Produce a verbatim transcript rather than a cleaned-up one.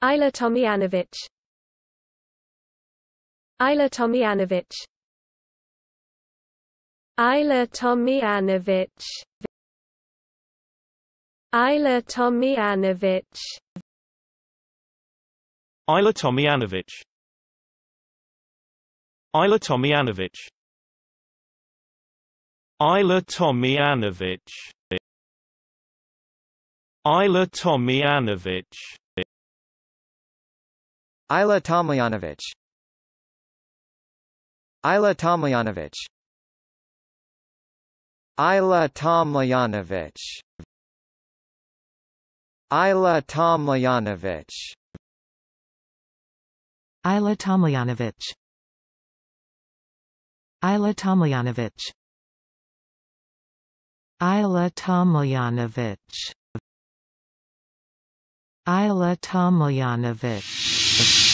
Ajla Tomljanovic. Ajla Tomljanovic. Ajla Tomljanovic. Ajla Tomljanovic. Ajla Tomljanovic. Ajla Tomljanovic. Ajla Tomljanovic. Ajla Tomljanovic. Ajla Tomljanovic. Ajla Tomljanovic. Ajla Tomljanovic. Ajla Tomljanovic. Ajla Tomljanovic. Ajla Tomljanovic. Ajla Tomljanovic. Ajla Tomljanovic.